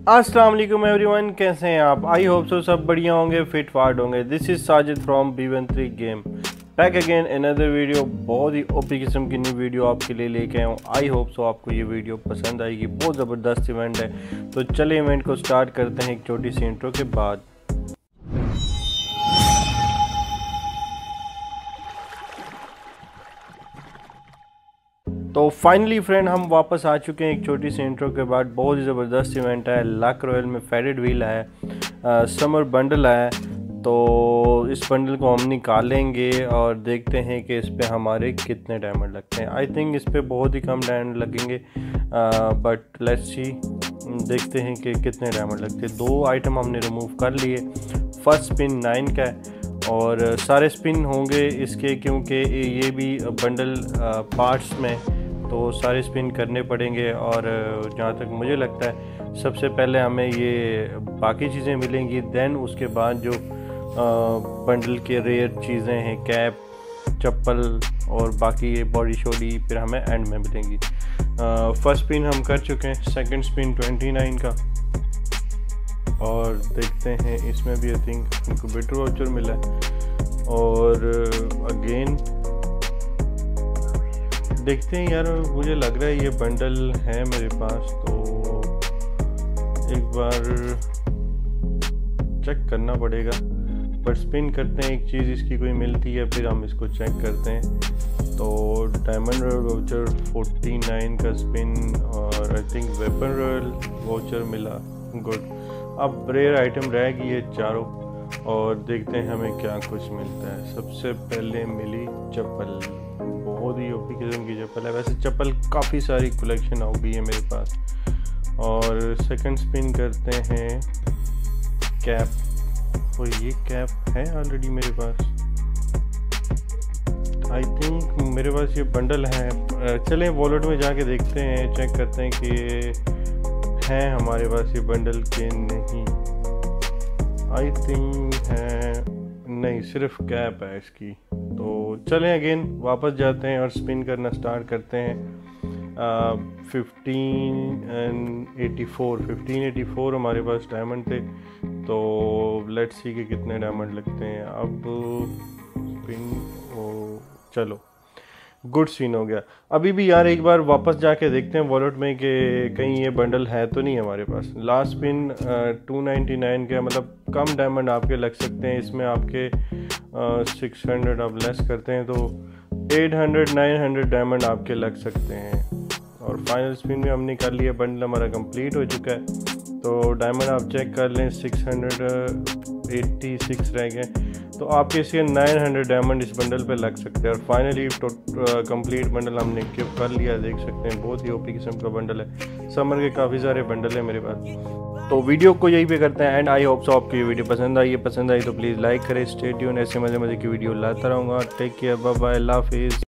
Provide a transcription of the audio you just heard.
अस्सलाम वालेकुम एवरीवन, कैसे हैं आप? आई होप सो सब बढ़िया होंगे, फिट फाट होंगे। This is Sajid from B13 game, back again another video. बहुत ही ओपी किस्म की न्यू वीडियो आपके लिए लेके आया हूँ। आई होप सो आपको ये वीडियो पसंद आएगी। बहुत ज़बरदस्त इवेंट है, तो चलिए इवेंट को स्टार्ट करते हैं एक छोटी सी इंट्रो के बाद। तो फाइनली फ्रेंड हम वापस आ चुके हैं एक छोटी सी इंट्रो के बाद। बहुत ही ज़बरदस्त इवेंट है। लक रॉयल में फेडेड व्हील है, समर बंडल है। तो इस बंडल को हम निकालेंगे और देखते हैं कि इस पे हमारे कितने डायमंड लगते हैं। आई थिंक इस पे बहुत ही कम डायमंड लगेंगे, बट लेट्स सी, देखते हैं कि कितने डायमंड लगते हैं। 2 आइटम हमने रिमूव कर लिए। फर्स्ट स्पिन 9 का है और सारे स्पिन होंगे इसके, क्योंकि ये भी बंडल पार्ट्स में, तो सारे स्पिन करने पड़ेंगे। और जहाँ तक मुझे लगता है सबसे पहले हमें ये बाकी चीज़ें मिलेंगी, देन उसके बाद जो बंडल के रेयर चीज़ें हैं, कैप, चप्पल और बाकी बॉडी शॉडी, फिर हमें एंड में मिलेंगी। फर्स्ट स्पिन हम कर चुके हैं, सेकंड स्पिन 29 का, और देखते हैं इसमें भी आई थिंक इंक्यूबेटर वाउचर मिला है। और अगेन देखते हैं यार, मुझे लग रहा है ये बंडल है मेरे पास, तो एक बार चेक करना पड़ेगा। बट स्पिन करते हैं, एक चीज़ इसकी कोई मिलती है फिर हम इसको चेक करते हैं। तो डायमंड रॉयल वाउचर 49 का स्पिन, और I think weapon royale voucher मिला। गुड। अब रेयर आइटम रह गई है चारों, और देखते हैं हमें क्या कुछ मिलता है। सबसे पहले मिली चप्पल, बहुत ही ओपी किस्म की चप्पल है। वैसे चप्पल काफ़ी सारी कलेक्शन हो गई है मेरे पास। और सेकंड स्पिन करते हैं कैप, और ये कैप है ऑलरेडी मेरे पास। आई थिंक मेरे पास ये बंडल है। चलें वॉलेट में जाके देखते हैं, चेक करते हैं कि है हमारे पास ये बंडल के नहीं। आई थिंक है, नहीं, सिर्फ कैप है इसकी। तो चलें अगेन वापस जाते हैं और स्पिन करना स्टार्ट करते हैं। 1584 हमारे पास डायमंड थे, तो लेट्स सी कि कितने डायमंड लगते हैं। अब स्पिन, चलो गुड सीन हो गया। अभी भी यार एक बार वापस जाके देखते हैं वॉलेट में कि कहीं ये बंडल है तो नहीं हमारे पास। लास्ट स्पिन 299 का, मतलब कम डायमंड आपके लग सकते हैं इसमें। आपके 600 आप लेस करते हैं तो 800-900 डायमंड आपके लग सकते हैं। और फाइनल स्पिन में हमने कर लिया, बंडल हमारा कंप्लीट हो चुका है। तो डायमंड आप चेक कर लें, 686 रह गए, तो आपके इसके 900 डायमंड इस बंडल पे लग सकते हैं। और फाइनली कंप्लीट बंडल हमने गिव कर लिया, देख सकते हैं। बहुत ही ओपी किस्म का बंडल है। समर के काफ़ी सारे बंडल हैं मेरे पास। तो वीडियो को यहीं पे करते हैं एंड। आई होप सो आपको ये वीडियो पसंद आई है तो प्लीज़ लाइक करें। स्टे ट्यून, ऐसे मज़े मज़े की वीडियो लाता रहूँगा। टेक केयर, बाय बाय, अल्लाह हाफिज़।